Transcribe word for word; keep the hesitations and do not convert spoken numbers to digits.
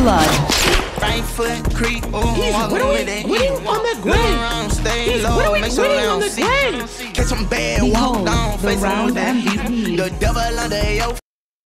blood. Right foot creep, oh, He's winning, winning on the ground. He's winning, winning on the ground. Catch some bad walk Behold, down, the face on round that M V heat. P. The devil under your